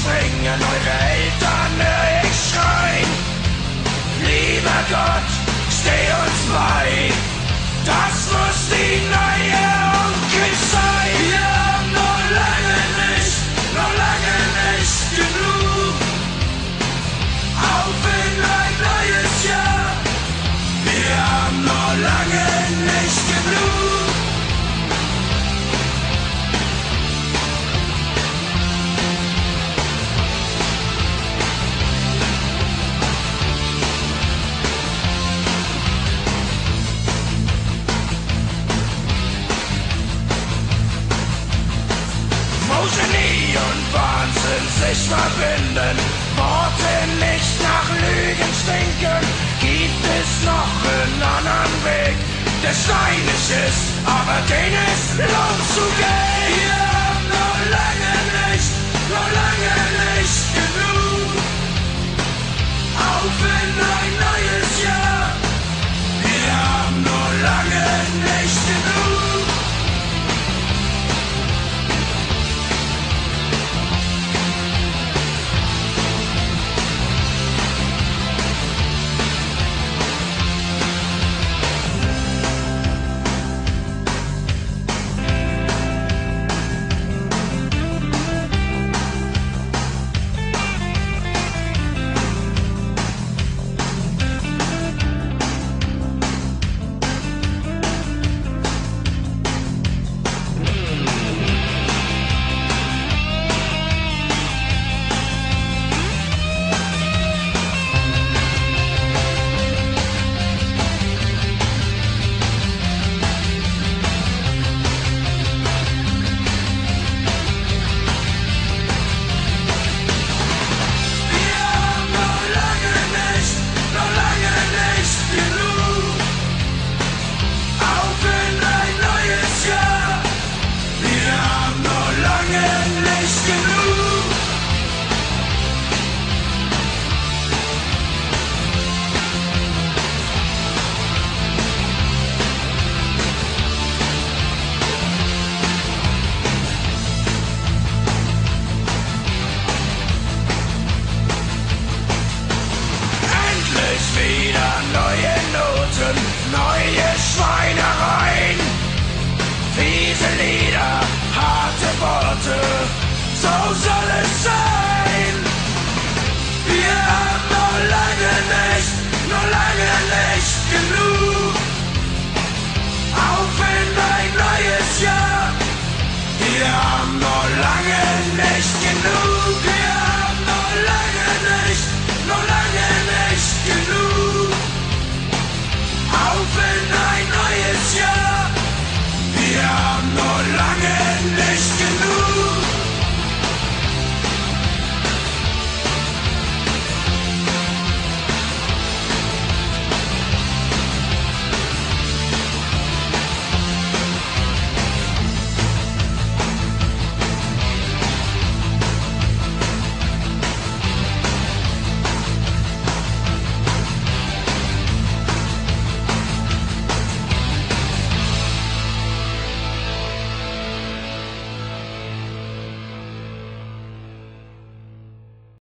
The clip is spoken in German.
springen, eure Eltern hör ich schreien. Lieber Gott, steh uns bei, das muss die neue Onkel sein. Wir haben noch lange nicht genug. Auf in ein neues Jahr, wir haben noch lange nicht genug. Wo Genie und Wahnsinn sich verbinden, Worte nicht nach Lügen stinken, gibt es noch einen anderen Weg, der steinig ist, aber den es lohnt zu gehen.